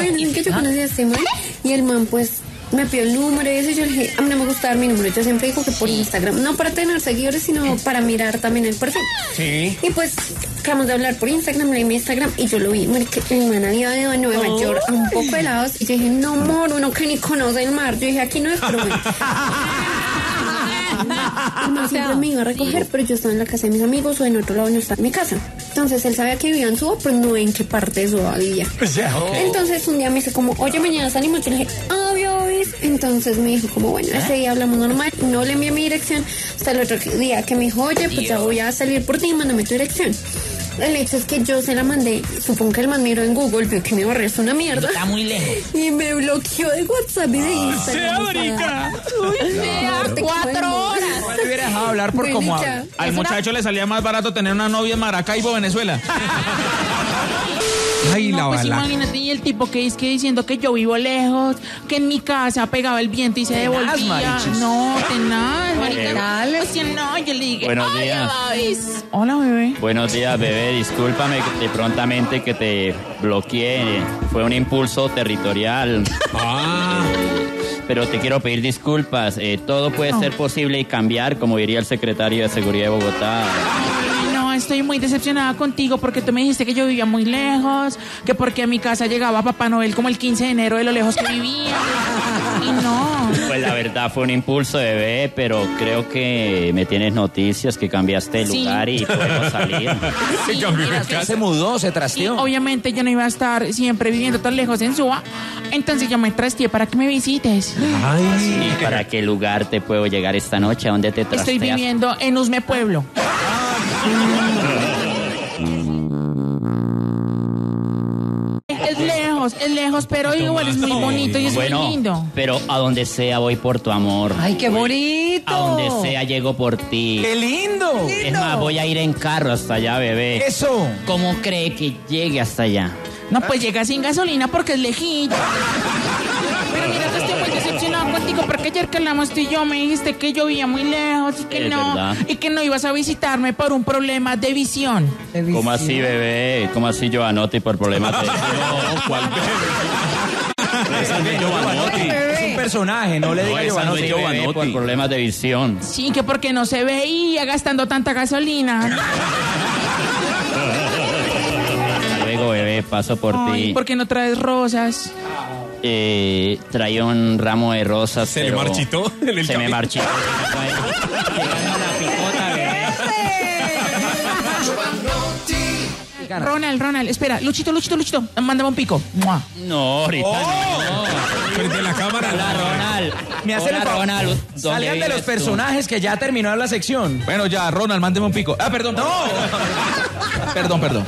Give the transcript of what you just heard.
imagínense que yo conocí a este man y el man pues me pidió el número y eso, y yo le dije, a mí no me gusta dar mi número, yo siempre digo que por Instagram, no para tener seguidores, sino para mirar también el perfil. Sí. Y pues, acabamos de hablar por Instagram, le di mi Instagram y yo lo vi, que el man había ido a Nueva York a un poco de helados y yo dije, no, amor, uno que ni conoce el mar, yo dije, aquí no es problema. El man siempre me iba a recoger, pero yo estaba en la casa de mis amigos o en otro lado no estaba en mi casa. Entonces él sabía que vivía en Suba, pero no en qué parte de Suba vivía. Entonces un día me dice como, oye, mañana salimos. Yo le dije, obvio, ¿vis? Entonces me dijo como, bueno, ese día hablamos normal. No le envié mi dirección hasta el otro día que me dijo, oye, pues ya voy a salir por ti, mándame tu dirección. El hecho es que yo se la mandé, supongo que el man miró en Google, vio que mi barrio es una mierda. Está muy lejos. Y me bloqueó de WhatsApp y de Instagram. ¡Marica! Sea 4 horas. No le hubiera dejado hablar por Bueno, cómo ya. habla. Al muchacho le salía más barato tener una novia en Maracaibo, Venezuela. Ay, No, la pues bala. imagínate, y el tipo que es que diciendo que yo vivo lejos, que en mi casa pegaba el viento y se devolvía. marichis. No, tenaz, marica. O sea, no, yo le dije, Buenos hola, días. Babis. Hola, bebé. Buenos días, bebé. Discúlpame de prontamente que te bloqueé. Fue un impulso territorial. Pero te quiero pedir disculpas. Todo puede ser posible y cambiar, como diría el secretario de Seguridad de Bogotá. No, estoy muy decepcionada contigo porque tú me dijiste que yo vivía muy lejos, que porque a mi casa llegaba Papá Noel como el 15 de enero de lo lejos que vivía. Y no. Pues la verdad fue un impulso, bebé, pero creo que me tienes noticias que cambiaste de Sí. lugar y podemos salir. Sí, mira que- Se mudó, se Sí, trasteó. obviamente yo no iba a estar siempre viviendo tan lejos en Suba, entonces yo me trasteé para que me visites. ¿Y para qué lugar te puedo llegar esta noche? ¿A dónde te trasteas? Estoy viviendo en Usme Pueblo. Es lejos, pero igual es muy bonito y es Bueno, muy lindo. pero a donde sea voy por tu amor. ¡Ay, qué bonito! A donde sea llego por ti. ¡Qué lindo! Es más, voy a ir en carro hasta allá, bebé. Eso. ¿Cómo cree que llegue hasta allá? No, pues llega sin gasolina porque es lejito. Pero mira que estoy muy decepcionado contigo porque ayer que hablamos tú y yo me dijiste que yo vivía muy lejos y que Es no, verdad. y que no ibas a visitarme por un problema de visión. ¿Cómo así, bebé? ¿Cómo así, Giovanotti, por problemas de... No, ¿cuál Es un personaje, no le diga Giovanotti, Giovanotti. bebé, por problemas de visión. Sí, que porque no se veía gastando tanta gasolina. Luego, bebé, paso por Ay, ti. ¿por qué no traes rosas? Traía un ramo de rosas, ¿Se le pero marchitó en el se me camino? marchitó. Llegando la picota, bebé. Ronald, espera, Luchito, mándame un pico. ¡Mua! No, ahorita no. Frente a la cámara. Hola, Ronald. Me hacen Hola, el favor. Ronald. ¿Dónde Salgan de vives los tú? personajes que ya terminó la sección. Bueno, ya, Ronald, mándeme un pico. Perdón. No. Perdón.